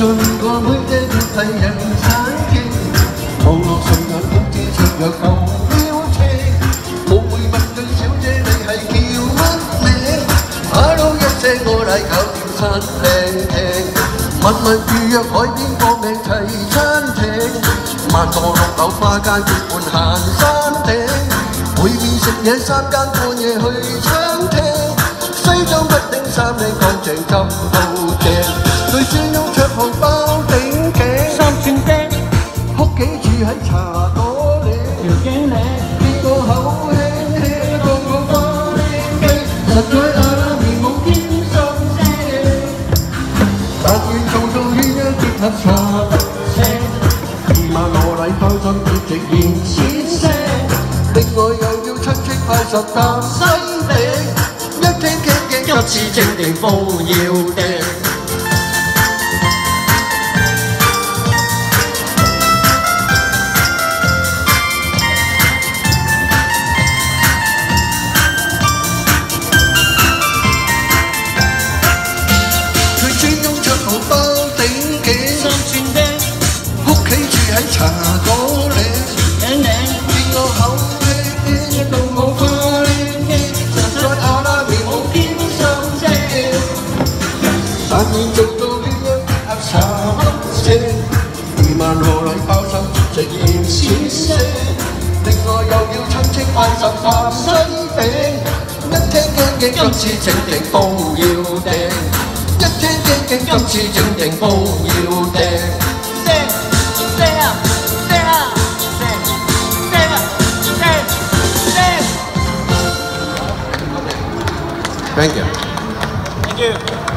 盡個妹姐要替人產經，網絡上眼公知唱若舊標青，我會問句小姐你係叫乜名 ？Hello 一聲我嚟搞掂餐靚廳，問問預約海邊個名齊餐廳，萬座六樓花間結伴行山頂，每面食嘢3間半夜去餐廳，西裝不丁衫領乾淨執到正。 佢專用桌號包頂頸，3寸釘，屋企住喺茶果嶺，條頸領，見個口輕輕，個個花靚機，實在阿拉面冇兼心聲，但願做到鴛鴦結合茶不聲，2萬羅禮包心結直言錢聲，另外又要親戚派10擔西餅，一聽傾傾今次正定風要訂。 喺茶果嶺，見個口輕，到我花靚，實在阿拉面冇兼心聲，但願做到鴛鴦結合茶不聲，2萬羅禮包心直言錢聲，另外又要親戚派10擔西餅，一聽驚驚今次整定煲要訂，一聽驚驚今次整定煲要訂。 Thank you. Thank you.